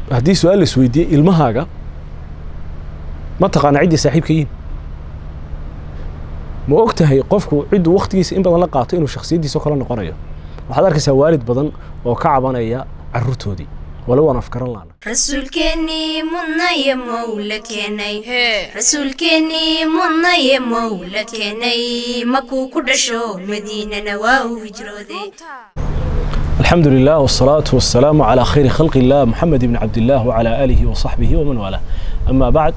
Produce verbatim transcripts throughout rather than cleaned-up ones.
هدي سؤال سويدي المهاجة ما تقان عدي صاحب كين ما وقتها يقفكوا عد وقت جيس إن بدن لقاطين وشخصية دي سكران نقريه وحضرك سوالد بدن وكعبان أيا عروتودي ولو أنا أفكر الله رسول كني منا مولا كني رسول كني منا مولا كني مكو كدشو مدينة نواو هجرودي الحمد لله والصلاة والسلام على خير خلق الله محمد بن عبد الله وعلى آله وصحبه ومن والاه أما بعد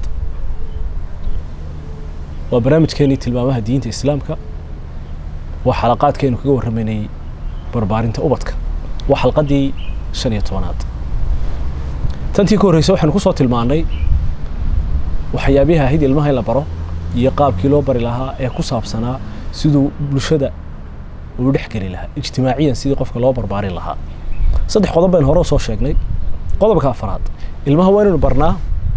وبرنامج كيني تلمامها دينة إسلامك وحلقات كينو كجور رميني بربارين تأوبتك وحلقة دي شنية طوانات تنتي كوريسو وحن كسو تلماني وحيابيها هيدي المها إلا برو يقاب كيلو بري لها ee ku saabsanaa sidoo bulshada uu dhexgali lahaa ijtimaaciyan sidii qofka loo barbaarin lahaa saddex qodob baan hore soo sheegnay qodobka afraad ilmaha waa inuu barnaa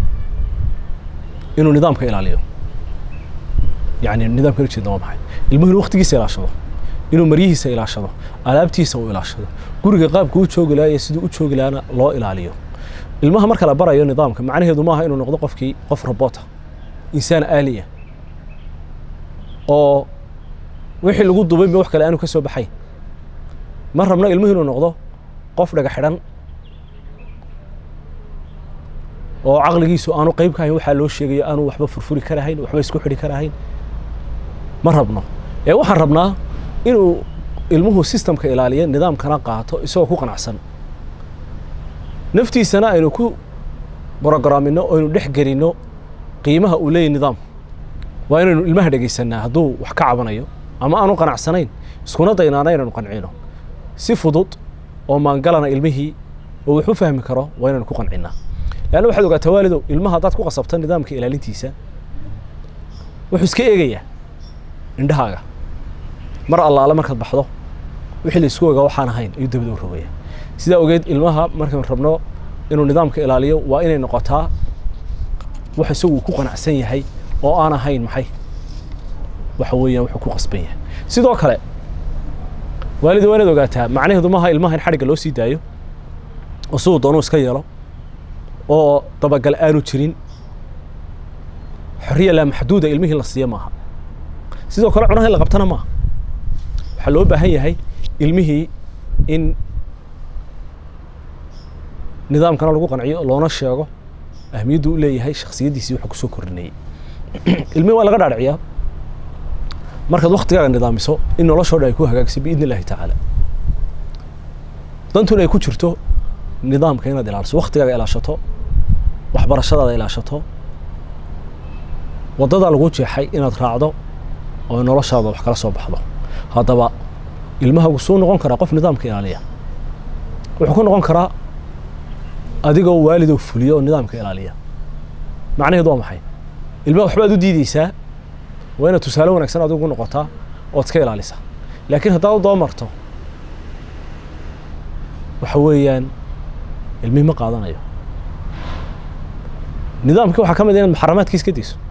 inuu nidaamka ilaaliyo يعني النظام كله شيء دوام حي المهم الوقت جيس يلاشده إنه مريه سيلاشده علابتيسه ويلاشده قرق قاب كوت شوق لا يسد كوت شوق لا أنا لا إلى المهم مركل برا يو نظام معناه ضماها إنه نقض قفكي قف رباطه إنسان آلية أو وحي اللي قد ضبين بوحكة لأنه كسب بحي مرة من المهم إنه نقضه قف رجع حرام أو عقل جيسو أنا قيب كاي وحلو الشيء أنا وحبة فرفوري كراهين وحبة سكوحري كراهين مرهبنا إيه وحربنا إنه المهم سيستم كإلالية نظام كنا قاعته يسوي كو قناعسن نفتي سنة إنه كو برنامجنا إنه نحجرينه قيمها أولي النظام وإنه المهد جيسنا هذو وحكعبنا يو أما أنا قناعسنين سكونا ضينا نين نقنعينه سيفضط وما نقلنا علمه ووحو فهم كرا وإنه كو قنعنا لأنه واحد وقت والده المها ضات كو قصبت النظام كإلالي تيسا وحسكي إيجيا عندها مر الله على مركز بحضه وحيل يسوق وحنا هين يدب دور ربيع سيدا وجد المها مركز ربنا إنه النظام كإلاليه وإن نقطها وحسوا كوكا عسنية هاي وأنا هين محي وحوية وحقوق قصبية سيدا وكله والد والد وقتها معناه ضمها المها الحرق اللي سيدا يو وصوت ضنوس كيرا أو طبق الآن تشرين حرية لا محدودة المه الصيامها sidoo kale cunaha la qabtana ma waxa loo baahan yahay ilmihii in nidaamkana lagu qanciyo loona sheego ahmiyadu u leeyahay shakhsiyadiisa waxa ku soo kordhinay ilmihi waa laga dhaadhiciyaa markaad waqtigaaga nidaamiso in noloshooda ay ku hagaagsi biidna ilaahi tacaala dantuna ay ku jirto nidaamka inaad ilaaliso waqtigaaga ilaashato waxbarashadaada ilaashato wadada lagu jeexay inaad raacdo oo noloshaada wax kala soo baxdo hadaba ilmaha uu soo noqon kara qof nidaamka ilaaliya wuxuu ku noqon karaa adigoo waalid oo fuliyo nidaamka ilaaliya macnaheedu waa maxay ilmaha waxba aad u diidaysaa waa inaad tusaale wanaagsan adigu noqotaa oo iska ilaalisa laakiin hadaa u doomarto waxa weeyaan ilmihi ma qaadanayo nidaamka waxa kamid ah in muharramaadkiisa ka diiso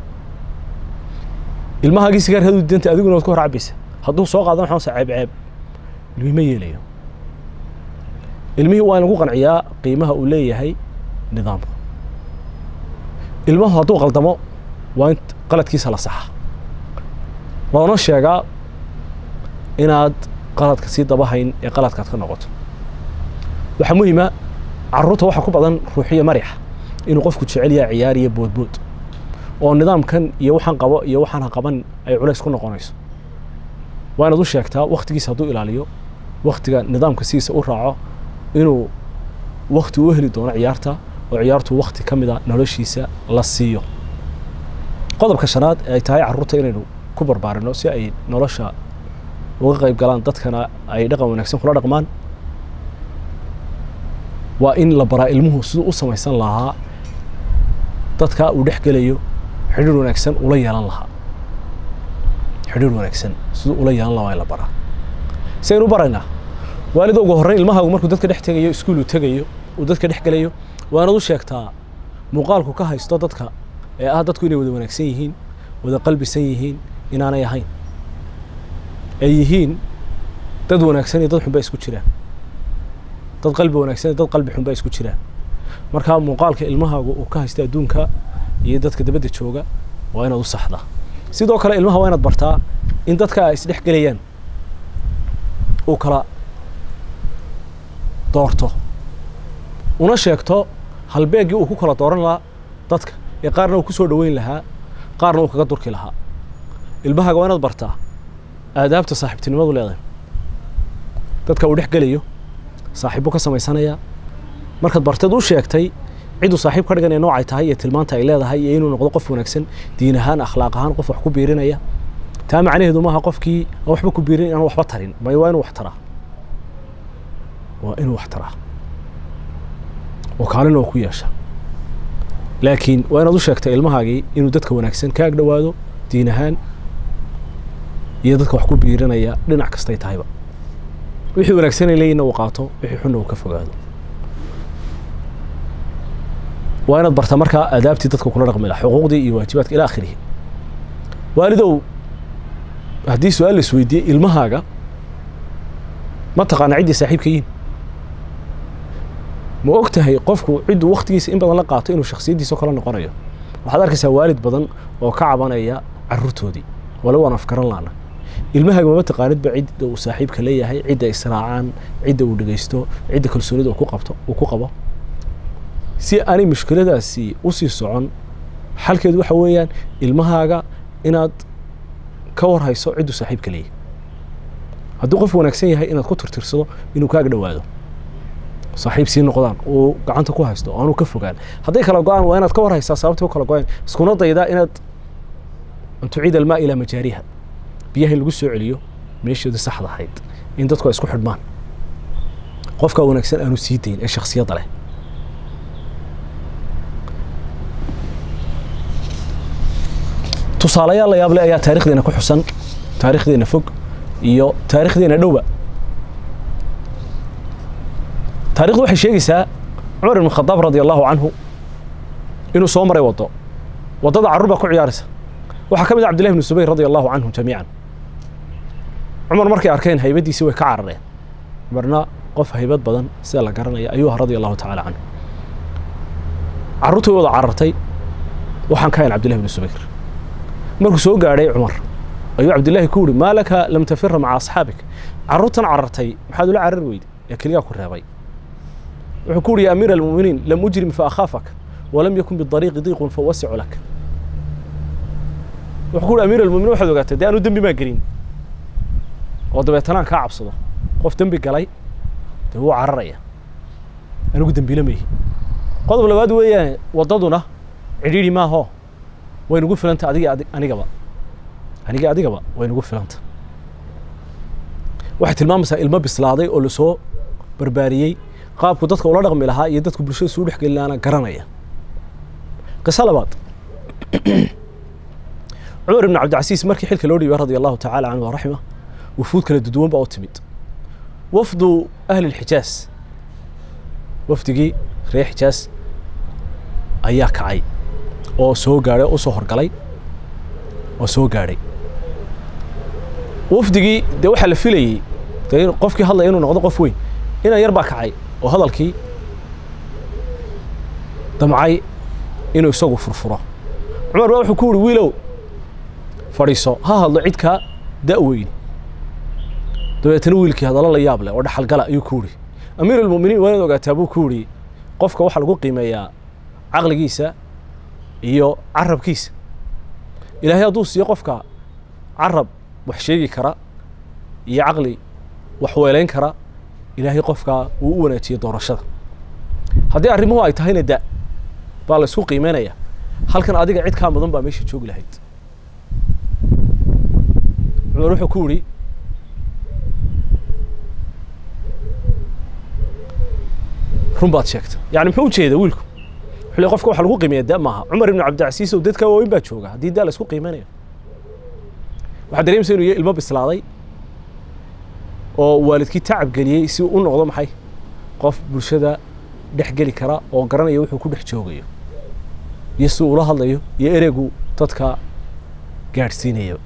ilmaha giis gaar hadu dinta adiguna ku horacbaysa haduu soo qaadan waxaan saacib ceeb ilmihi ma yeelayo ilmihi waa lagu qanciyaa qiimaha uu leeyahay nidaamka ilmaha haduu qaldamo waa in qaladkiisa la saxa waana sheegaa inaad qaladka si dabahayn ee qaladkaad ka noqoto waxa muhiim ah carruurta waxa ku badan ruuxiye mariix inuu qofku jecel yahay ciyaar iyo boodbood oo nidaamkan iyo waxaan qabo iyo waxaan qaban ay culays ku noqonayso waa inaad u sheegtaa waqtigiisa haduu ilaaliyo waqtiga nidaamka siisa u raaco inuu waqti u heli doono ciyaarta oo ciyaartu waqti kamida noloshiisa la siiyo qodobka shanaad ay tahay carruurta inaynu ku barbaarino si ay nolosha uga qayb galaan dadkana ay dhaqan wanaagsan kula dhaqmaan waa in la baraa ilmuhu sidoo u samaysan lahaa dadka uu dhexgalayo xiriir wanaagsan ula yeelan lahaa xiriir wanaagsan sidoo ula yeelan lahaa la baraa saynu barayna waalid ugu horreyn ilmaha markuu dadka dhex tagayo iskuul uu tagayo uu dadka dhex galayo waana u sheegtaa muuqaalku ka haysto dadka ee ah dadku inay wada wanaagsan yihiin wada qalbisan yihiin inaanay ahayn ay yihiin dad wanaagsan iyo dad xun ba isku jiraan dad qalbi wanaagsan iyo dad qalbi xun ba isku jiraan marka muuqaalka ilmahaagu uu ka haysta adduunka iyo dadka dabadda jooga waa inaad u saxdaa sidoo kale ilmaha waa inaad bartaa in dadka ay isdhex galayaan uu kala doorto una sheegto halbeegii uu ku kala dooran lahaa dadka ee qaarna uu ku soo dhaweyn lahaa qaarna uu kaga durki lahaa ilmahaaga waa inaad bartaa aadaabta saaxiibtinimadu leedahay dadka uu dhex galayo saaxiibo ka samaysanaya markaad barteed u sheegtay ciduu saaxiib ka dhiganaya noocay tahay iyo tilmaanta ay leedahay iyo inuu noqdo qof wanaagsan diin ahaan akhlaaq ahaan qof wax ku biirinaya taa macnaheedu maaha qofkii aan waxba ku biirin aan waxba tarin may waa inuu wax taraa waa inuu wax taraa oo kaalin oo ku yeesha laakiin waa inaad u sheegtay ilmahaagii inuu dadka wanaagsan ka ag dhawaado diin ahaan iyo dadka wax ku biirinaya dhinac kastay tahayba wixii wanaagsan ay leeyihiin uu qaato wixii xun uu ka fogaado waa inaad bartaa markaa aadaabtii dadka kula dhaqmi lahaa xuquuqdii iyo waajibaadka ilaa akhirihi waalidow haddii su-aal la isweydiiyey ilmahaaga ma taqaana ciddii saaxiibka yihiin ma og tahay qofku cidduu waktigiisa in badan la qaato inuu shakhsiyaddiisa kala noqonayo waxaad arkaysaa waalid badan oo ka cabanaya carruurtoodii wala waan afkaran laana ilmahaaga mama taqaanidba cidda uu saaxiibka leeyahay cidda israacaan cidda uu dhegaysto cidda kalsoonida uu ku qabto uu ku qabo si aanay mushkiladaasi u sii socon xalkeedu waxa weeyaan ilmahaaga inaad ka war hayso cidduu saaxiibka leeyahay hadduu qof wanaagsan yahay inaad ku tirtirsado inuu kaaga dhawaado saaxiib sii noqdaan uu gacanta ku haysto aanu ka fogaan hadday kala go'aan waa inaad ka war haysaa sababtay u kala go'aan iskuna daydaa inaad tuciid almaa ilaa majaariha biyaha in lagu soo celiyo meeshoodii saxda ahayd in dadku ay isku xidhmaan qofka wanaagsan aanu sii dayn ee shakhsiyadda leh tusaalayaal la yaab leh ayaa taariikhdeena ku xusan taariikhdeena fog iyo taariikhdeena dhowba taariikhdu waxay sheegaysaa cumar ibn khadaab radiyallahu anhu inuu soo maray wado wadada carruur baa ku ciyaaraysa waxaa ka mid ah cabdillahi ibn subayr radiyallahu anhu jamiican cumar markay arkeen haybadiisii way ka carareen marna qof haybad badan sida la garanaya ayuu ahaa radiyallahu ta'ala anhu carruurtii wada carartay waxaan ka hayn cabdillahi ibn subayr markuu soo gaadhay cumar ayuu cabdillahi ku yidhi maa laka lam tafira maca asxaabik carruurtan carartay maxaad ula carar weyday ee keligaa ku reebay wuxuu ku yidhi ya amiira almu'miniin lam ujrim fa akhaafak walam yakun bidariiqi diiqun fawasicu lak wuxuu ku yidhi amiira almu'miniin waxaad ogaatay dee aanu dembi maa gelin oo dabeetanaan kaa cabsado qof dembi galay dee wuu cararaya anigu dembiila ma yihi qodob labaad weeyaan waddaduna cidhiidhi maaho way nagu filanta adiga anigaba aniga adigaba way nagu filanta waxay tilmaamaysaa ilmo bislaaday oo lasoo barbaariyey qaabku dadka ula dhaqmi lahaa iyo dadku bulshada suu dhex gelin lahaana garanaya qiso labaad cumar ibn cabdilcasiis markii xilka loo dhiibay radia allahu tacaala canhu waraximah wufuud kala duduwan baa u timid wafdu ahli lxijaas wafdigii reer xijaas ayaa kacay oo soo gaadhay oo u soo horgalay oo soo gaadhay wafdigii dee waxaa la filayey dee qofkii hadlaya inuu noqdo qof weyn inaan yar baa kacay oo hadalkii damcay inuu isagu furfuro cumar baa wuxuu ku yidhi wiilow fadhiiso ha hadlo cid kaa da'weyni dabeetana wiilkii hadallo la yaab leh oo dhaxalgala ayuu ku yidhi amiir almu'miniin waa inaad ogaataa buu ku yidhi qofka waxaa lagu qiimeeyaa caqligiisa iyo carabkiisa ilaahay hadduu siiyo qofka carab wax sheegi kara iyo caqli wax weelayn kara ilaahay qofka uu u wanaajiyo doorashada haddii arrimuhu ay tahayna da baa la isku qiimeynaya halkan adiga cid kaa mudan baa meesha joogi lahayd cumar wuxuu ku yidhi run baad sheegta yani muxuu ujeeda wiilku xilli qofka waxa lagu qiimeeyaa da maaha cumar ibn cabdilcasiis oo dadka waaweyn baa jooga haddii da la isku qiimeynayo waxaa dareemaysa inuu yahay ilmo bislaaday oo waalidkii tacab geliyey si uu u noqdo maxay qof bulshada dhex geli kara oo garanaya wuxuu ku dhex joogayo iyo si ula hadlayo iyo ereygu dadka gaadhsiinayo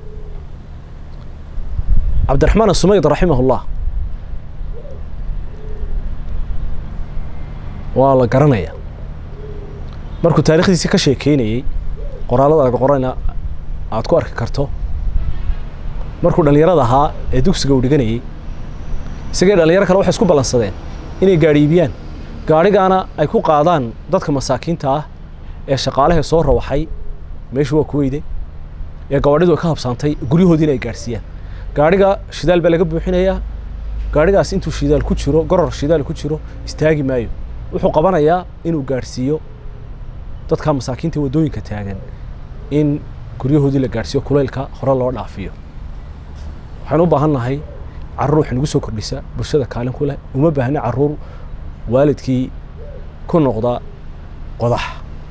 cabdiraxmaan asumayd raximahullah waa la garanaya markuu taariikhdiisa ka sheekeynayay qoraalada laga qorayna aad ku arki karto markuu dhalinyarada ahaa ee dugsiga u dhiganayay isagoo dhalinyaro kale waxay isku balansadeen inay gaadhiibiyaan gaadhigaana ay ku qaadaan dadka masaakiinta ah ee shaqaalaha soo rawaxay meeshu waa ku weyday ee gabadhidu ka habsaantay guryahoodii ay gaarsiiyaan gaadhiga shidaal baa laga buuxinayaa gaadhigaas intuu shidaal ku jiro goror shidaal ku jiro istaagi maayo wuxuu qabanayaa inuu gaarsiiyo dadka masaakiinta wadooyinka taagan in guryahoodii la gaarsiiyo kuleylka hore loo dhaafiyo waxaan u baahanahay carruur wax nagu soo kordhisa bulshada kaalin ku leh uma baahna carruur waalidkii ku noqda qodax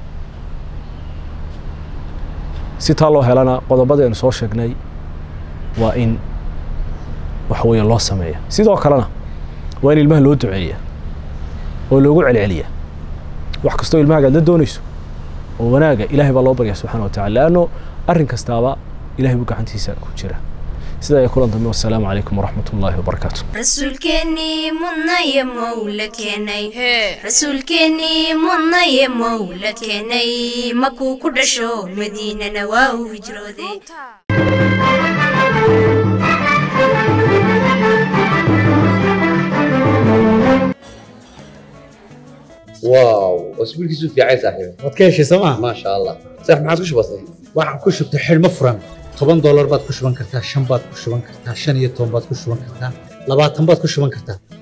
si taa loo helana qodobada aynu soo sheegnay waa in wax weeye loo sameeyo sidoo kalena waa in ilmaha loo duceeyaa oo loogu celceliyaa wax kastoo ilmaha aad la doonayso oo wanaaga ilaahay baa loo baryaa subxaanahu wa tacaala laanno arrin kastaaba ilaahay buu gacantiisa ku jira sida ay kulan dambe wassalaamu calaykum waraxmatullaahi wabarakaatu rasuulkeennii mudnaye mowla keenay rasuulkeennii mudnaye mowla keenay makuu ku dhasho madiinana waa uu hijrooday واو واسبوعك في عيسى صاحبي wadkeeshi sama ما شاء الله صح ما عاد كش بسيط waxaan ku shubtay xilmo furan toban dollar baad ku shuban kartaa shan baad ku shuban kartaa shan iyo toban baad ku shuban kartaa labaatan baad ku shuban kartaa